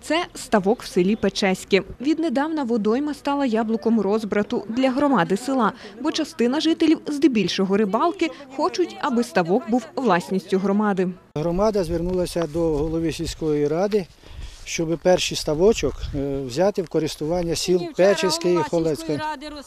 Це ставок в селі Печеське. Віднедавна водойма стала яблуком розбрату для громади села, бо частина жителів, здебільшого рибалки, хочуть, аби ставок був власністю громади. Громада звернулася до голови сільської ради, щоб перший ставочок взяти в користування сіл Печеське і Холецьке.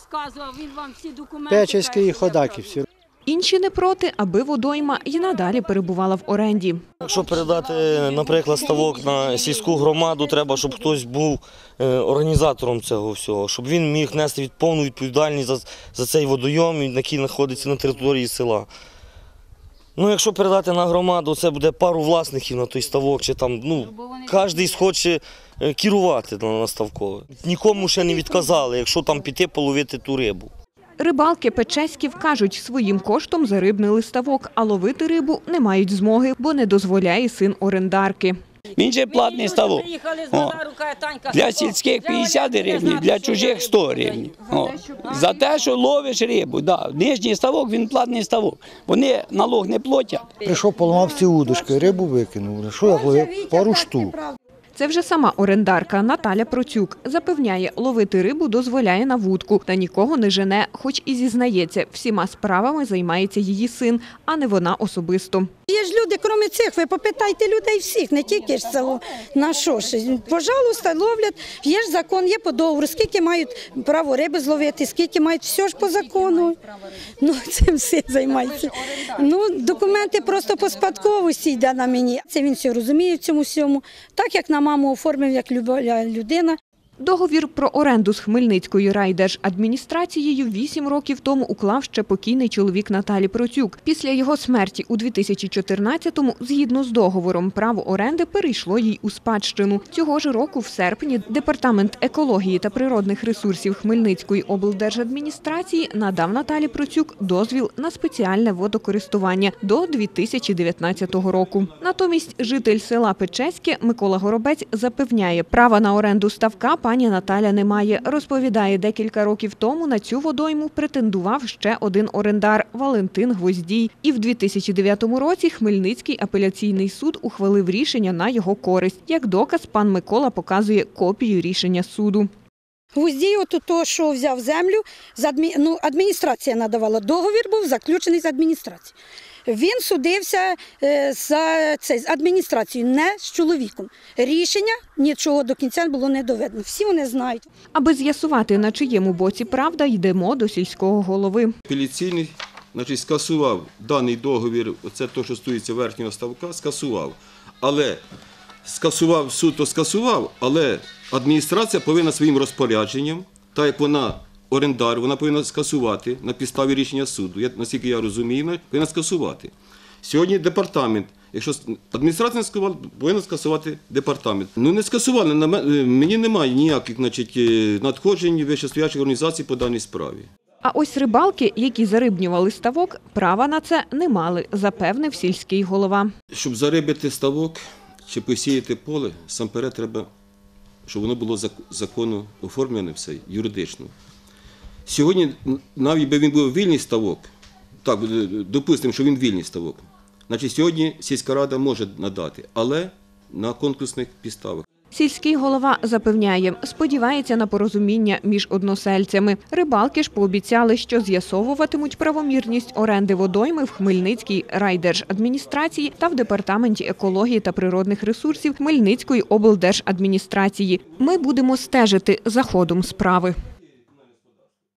Печеське і Ходаківці. Інші не проти, аби водойма і надалі перебувала в оренді. Якщо передати, наприклад, ставок на сільську громаду, треба, щоб хтось був організатором цього всього, щоб він міг нести повну відповідальність за цей водойом, який знаходиться на території села. Ну, якщо передати на громаду, це буде пару власників на той ставок, чи там, кожен схоче керувати на ставкове. Нікому ще не відказали, якщо там піти половити ту рибу. Рибалки Печеськів кажуть, своїм коштом зарибнили ставок, а ловити рибу не мають змоги, бо не дозволяє син орендарки. Він же платний ставок. Для сільських 50 гривень, для чужих 100 гривень. За те, що ловиш рибу. Нижній ставок, він платний ставок. Вони налог не платять. Прийшов, поламав ці удочки, рибу викинув. Що я ловив? Пару штук. Це вже сама орендарка Наталя Процюк. Запевняє, ловити рибу дозволяє на вудку та нікого не жене, хоч і зізнається, всіма справами займається її син, а не вона особисто. Є ж люди, крім цих, ви попитайте людей всіх, не тільки ж село. На що ж? Пожалуйста, ловлять. Є ж закон, є по договору, скільки мають право риби зловити, скільки мають, все ж по закону. Цим всі займаються. Документи просто по спадковості йде на мені. Це він все розуміє в цьому всьому. Так, як на маму оформив, як люба людина. Договір про оренду з Хмельницькою райдержадміністрацією 8 років тому уклав ще покійний чоловік Наталі Процюк. Після його смерті у 2014-му, згідно з договором, право оренди перейшло їй у спадщину. Цього ж року, в серпні, Департамент екології та природних ресурсів Хмельницької облдержадміністрації надав Наталі Процюк дозвіл на спеціальне водокористування до 2019 року. Натомість житель села Печеське Микола Горобець запевняє, права на оренду ставка пані Наталя не має. Розповідає, декілька років тому на цю водойму претендував ще один орендар – Валентин Гвоздій. І в 2009 році Хмельницький апеляційний суд ухвалив рішення на його користь. Як доказ, пан Микола показує копію рішення суду. Гвоздій, що взяв землю, адміністрація надавала. Договір був заключений з адміністрацією. Він судився з адміністрацією, не з чоловіком. Рішення нічого до кінця було не доведено. Всі вони знають. Аби з'ясувати, на чиєму боці правда, йдемо до сільського голови. Апеляційний, скасував даний договір, це те, що стосується верхнього ставка, скасував. Але суд то скасував, але адміністрація повинна своїм розпорядженням, так як вона орендар, вона повинна скасувати на підставі рішення суду. Наскільки я розумію, повинна скасувати. Сьогодні департамент, якщо адміністрація не скасувала, повинна скасувати департамент. Не скасували, мені немає ніяких надходжень вищестоячих організацій по даній справі. А ось рибалки, які зарибнювали ставок, права на це не мали, запевнив сільський голова. Щоб зарибити ставок чи посіяти поле, насамперед треба, щоб воно було законно оформлене все, юридично. Сьогодні, навіть би він був вільний ставок, так, допустимо, що він вільний ставок, значить сьогодні сільська рада може надати, але на конкурсних підставах. Сільський голова запевняє, сподівається на порозуміння між односельцями. Рибалки ж пообіцяли, що з'ясовуватимуть правомірність оренди водойми в Хмельницькій райдержадміністрації та в Департаменті екології та природних ресурсів Хмельницької облдержадміністрації. Ми будемо стежити за ходом справи.